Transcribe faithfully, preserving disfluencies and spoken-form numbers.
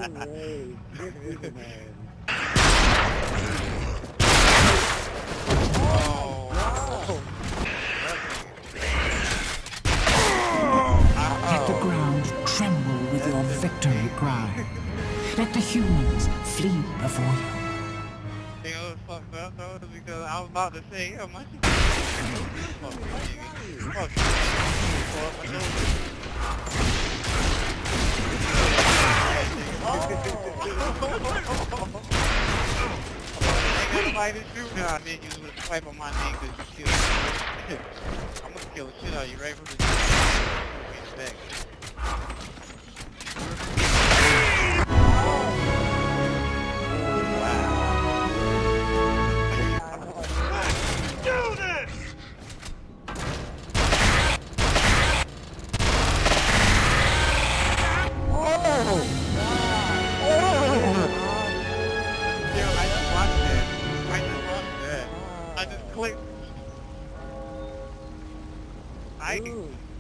way. This is a man. Let the ground tremble with your victory cry. Let the humans flee before you. You know, it's fucked up though, because I was about to say, yeah, my shit. Fuck you. Fuck you. Fuck my shoulder. Ain't nobody to shoot now, man. You would swipe on my name because you killed me. I'm gonna kill the shit out of you right from the back. I just clicked. I